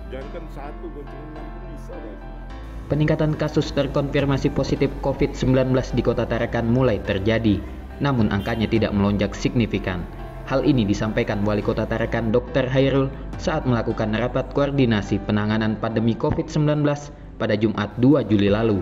Jangan kan satu, gonceng 6 pun bisa guys. Peningkatan kasus terkonfirmasi positif COVID-19 di Kota Tarakan mulai terjadi, namun angkanya tidak melonjak signifikan. Hal ini disampaikan Wali Kota Tarakan Dr. Hairul saat melakukan rapat koordinasi penanganan pandemi COVID-19 pada Jumat 2 Juli lalu.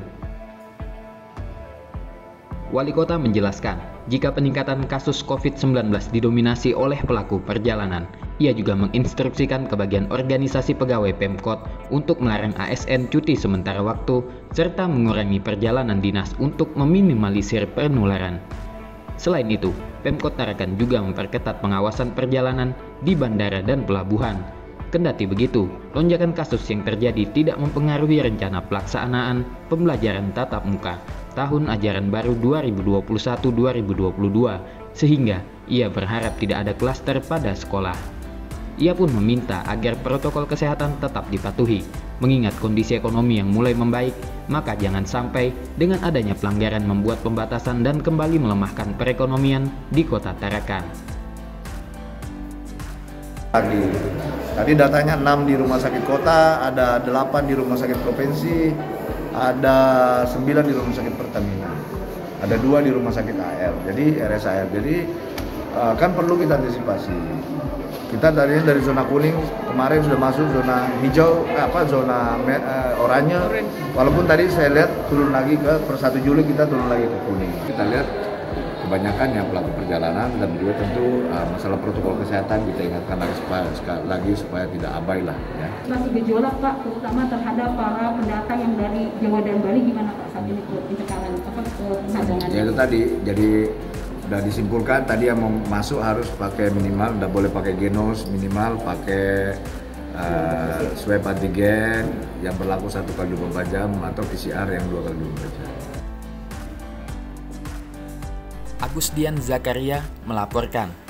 Wali Kota menjelaskan, jika peningkatan kasus COVID-19 didominasi oleh pelaku perjalanan, ia juga menginstruksikan ke bagian organisasi pegawai Pemkot untuk melarang ASN cuti sementara waktu, serta mengurangi perjalanan dinas untuk meminimalisir penularan. Selain itu, Pemkot Tarakan juga memperketat pengawasan perjalanan di bandara dan pelabuhan. Kendati begitu, lonjakan kasus yang terjadi tidak mempengaruhi rencana pelaksanaan pembelajaran tatap muka tahun ajaran baru 2021-2022, sehingga ia berharap tidak ada klaster pada sekolah. Ia pun meminta agar protokol kesehatan tetap dipatuhi, mengingat kondisi ekonomi yang mulai membaik, maka jangan sampai dengan adanya pelanggaran membuat pembatasan dan kembali melemahkan perekonomian di Kota Tarakan. Tadi datanya 6 di rumah sakit kota, ada 8 di rumah sakit provinsi, ada 9 di rumah sakit Pertamina, ada 2 di rumah sakit AR, jadi RSAR. Jadi kan perlu kita antisipasi. Kita dari zona kuning kemarin sudah masuk zona hijau, zona oranye. Walaupun tadi saya lihat turun lagi ke per 1 Juli kita turun lagi ke kuning. Kita lihat kebanyakan yang pelaku perjalanan dan juga tentu masalah protokol kesehatan kita ingatkan lagi supaya tidak abai lah ya. Masih gejolak Pak, terutama terhadap para pendatang yang dari Jawa dan Bali, gimana Pak saat ini pencekalan pengadangan? Ya itu tadi, jadi sudah disimpulkan tadi yang mau masuk harus pakai minimal, tidak boleh pakai genos, minimal pakai swab antigen yang berlaku 1 kali 24 jam atau PCR yang 2 kali 24 jam. Agusdian Zakaria melaporkan.